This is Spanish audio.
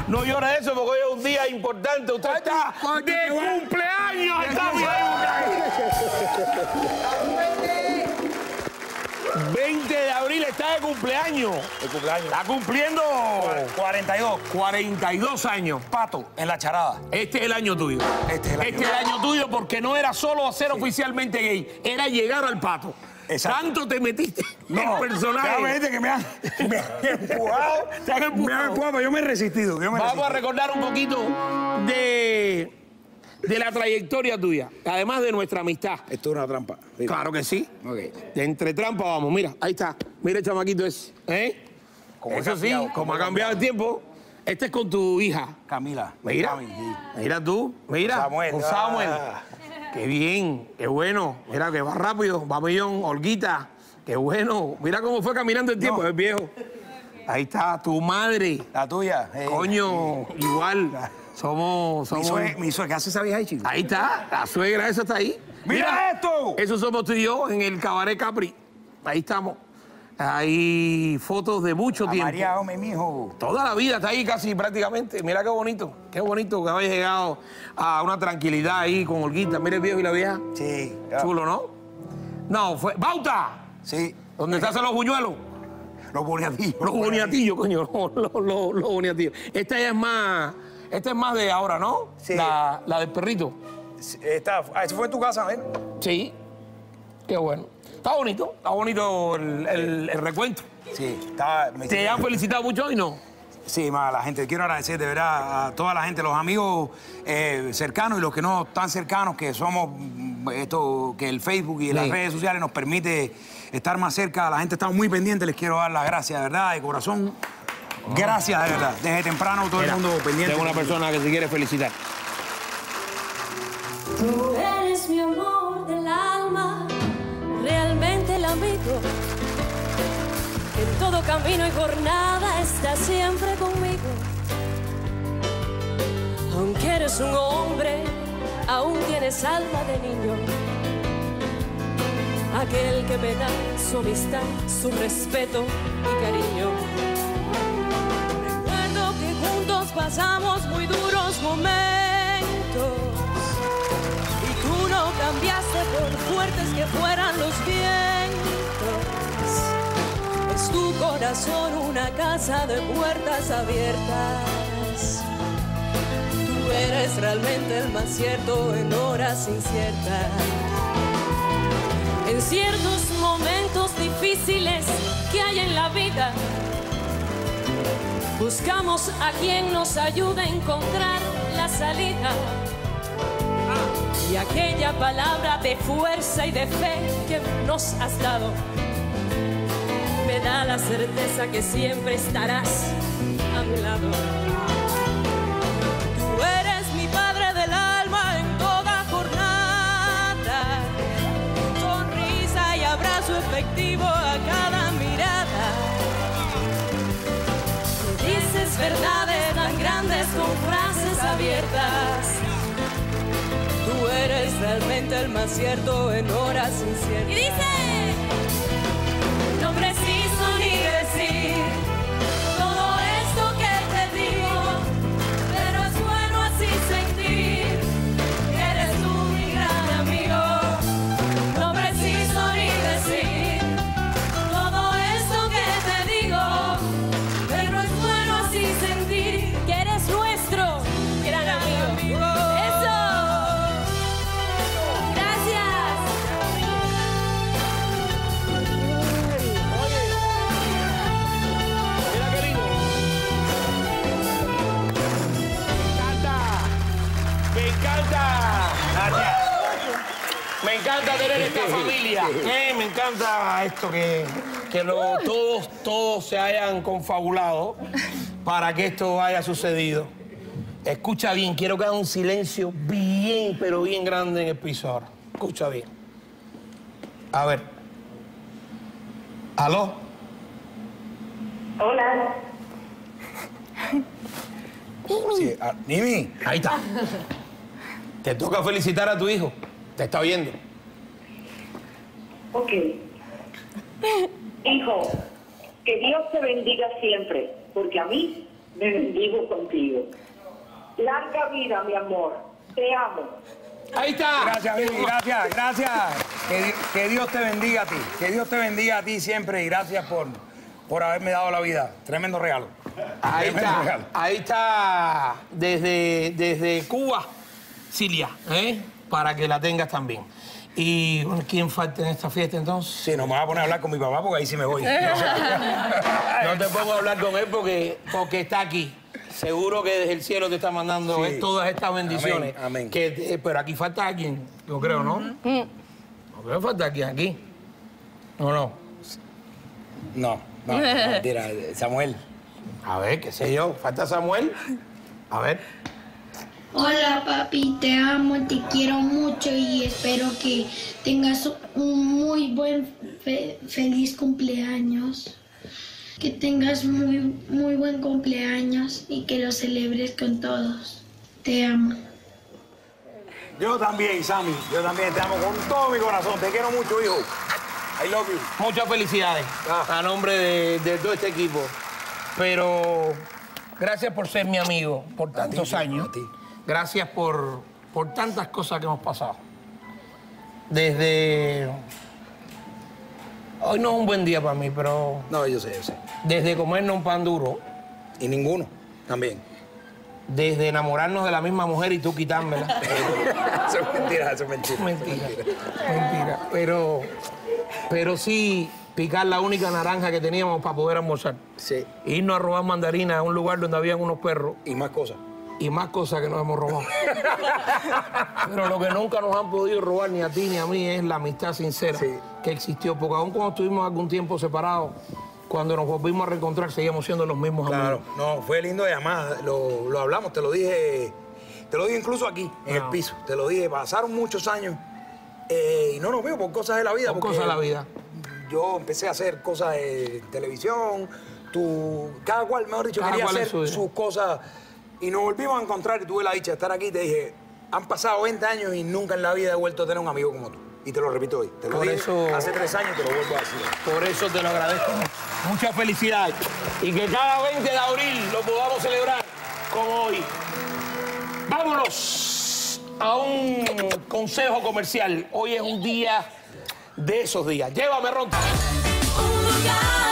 No llora eso porque hoy es un día importante. Usted está de cumpleaños. Está bien. 20 de abril está de cumpleaños. De cumpleaños. Está cumpliendo 42. 42 años. Pato, en la charada. Este es el año tuyo. Este es el año. Este es el año tuyo porque no era solo ser oficialmente gay, era llegar al pato. Exacto. Tanto te metiste en el Déjame personaje. decirte que me han empujado. Te han empujado. Me han empujado, pero yo me he resistido. Vamos a recordar un poquito de la trayectoria tuya, además de nuestra amistad. Esto es una trampa. Mira. Claro que sí. Ok. De entre trampas vamos, mira, ahí está. Mira el chamaquito ese. ¿Eh? Como Eso ha sí, cambiado, como ha cambiado el tiempo. Este es con tu hija. Camila. Mira, Cami, sí. mira tú, mira. Samuel. Con Samuel. Ah. Qué bien, qué bueno. Mira que va rápido, va millón, Olguita. Qué bueno. Mira cómo fue caminando el tiempo, No. el viejo. Ahí está, tu madre. La tuya. Coño, igual. Somos... Mi suegra, ¿qué hace esa vieja ahí, chico? Ahí está, la suegra esa está ahí. ¡Mira esto! Eso somos tú y yo en el Cabaret Capri. Ahí estamos. Hay fotos de mucho tiempo. María, hombre, mijo. Toda la vida está ahí casi prácticamente. Mira qué bonito que hayas llegado a una tranquilidad ahí con Olguita. Mira el viejo y la vieja. Sí. Chulo, ¿no? No, fue... ¡Bauta! Sí. ¿Dónde se hacen los buñuelos? Los boniatillos. Los boniatillos, coño. Los boniatillos. Esta ya es más... Esta es más de ahora, ¿no? Sí. La del perrito. ¿Eso fue en tu casa, ven? Sí. Qué bueno. Está bonito el recuento. Sí. ¿Te han felicitado mucho hoy, no? Sí, ma, la gente, quiero agradecer de verdad a toda la gente, los amigos cercanos y los que no tan cercanos, que somos que el Facebook y las redes sociales nos permite estar más cerca. La gente está muy pendiente, les quiero dar las gracias, de verdad, de corazón. Gracias, de verdad. Desde temprano todo el mundo pendiente. Tengo una persona que te quiere felicitar. Tú eres mi amor del alma, realmente el amigo. En todo camino y jornada estás siempre conmigo. Aunque eres un hombre, aún tienes alma de niño. Aquel que me da su amistad, su respeto y cariño. Recuerdo que juntos pasamos muy duros momentos. Tú no cambiaste por fuertes que fueran los vientos. Es tu corazón una casa de puertas abiertas. Tú eres realmente el más cierto en horas inciertas. En ciertos momentos difíciles que hay en la vida, buscamos a quien nos ayude a encontrar la salida. Y aquella palabra de fuerza y de fe que nos has dado me da la certeza que siempre estarás a mi lado. Tú eres mi padre del alma en toda jornada, sonrisa y abrazo efectivo a cada mirada. Me dices verdades tan grandes con frases abiertas. Tú eres realmente el más cierto en horas inciertas. Y dice, no preciso ni decir todo esto que te digo, pero es bueno así sentir que eres tú mi gran amigo. No preciso ni decir todo esto que te digo, pero es bueno así sentir que eres nuestro gran amigo. Me encanta tener esta familia. Me encanta esto que todos se hayan confabulado para que esto haya sucedido. Escucha bien, quiero que haga un silencio bien, pero bien grande en el piso ahora. Escucha bien. A ver. ¿Aló? Hola. Sí, Nimi. Ahí está. Te toca felicitar a tu hijo. Te está viendo. Ok. Hijo, que Dios te bendiga siempre, porque a mí me bendigo contigo. Larga vida, mi amor. Te amo. Ahí está. Gracias, Vivi, gracias. Que Dios te bendiga a ti. Que Dios te bendiga a ti siempre y gracias por haberme dado la vida. Tremendo regalo. Ahí está desde Cuba, Cilia, para que la tengas también. Y bueno, ¿quién falta en esta fiesta entonces? Sí, no me voy a poner a hablar con mi papá porque ahí sí me voy. No te pongo a hablar con él porque está aquí. Seguro que desde el cielo te está mandando todas estas bendiciones. Amén. Pero aquí falta alguien, yo creo, ¿no? No creo que falta alguien aquí. No. No, mentira, Samuel. A ver, qué sé yo. ¿Falta Samuel? A ver. Hola papi, te amo, te quiero mucho y espero que tengas un muy buen, feliz cumpleaños. Que tengas muy buen cumpleaños y que lo celebres con todos. Te amo. Yo también, Sammy. Yo también te amo con todo mi corazón. Te quiero mucho, hijo. I love you. Muchas felicidades a nombre de todo este equipo. Pero gracias por ser mi amigo por tantos años. A ti. Gracias por tantas cosas que hemos pasado. Desde... Hoy no es un buen día para mí, pero... No, yo sé. Desde comernos un pan duro. Y ninguno, también. Desde enamorarnos de la misma mujer y tú quitármela. Eso es mentira. Mentira. Pero sí picar la única naranja que teníamos para poder almorzar. Sí. Irnos a robar mandarinas a un lugar donde habían unos perros. Y más cosas. Y más cosas que nos hemos robado. Pero lo que nunca nos han podido robar ni a ti ni a mí es la amistad sincera que existió. Porque aún cuando estuvimos algún tiempo separados, cuando nos volvimos a reencontrar, seguíamos siendo los mismos amigos. Claro, no, fue lindo y además lo hablamos, te lo dije incluso aquí, en el piso. Te lo dije, pasaron muchos años y no nos vimos por cosas de la vida. Por cosas de la vida. Yo empecé a hacer cosas de televisión, cada cual, mejor dicho, quería hacer sus cosas. Y nos volvimos a encontrar y tuve la dicha de estar aquí y te dije, han pasado 20 años y nunca en la vida he vuelto a tener un amigo como tú. Y te lo repito hoy. Te lo dije hace 3 años y te lo vuelvo a decir. Por eso te lo agradezco. Muchas felicidades. Y que cada 20 de abril lo podamos celebrar como hoy. Vámonos a un consejo comercial. Hoy es un día de esos días. Llévame, Ronta. Un lugar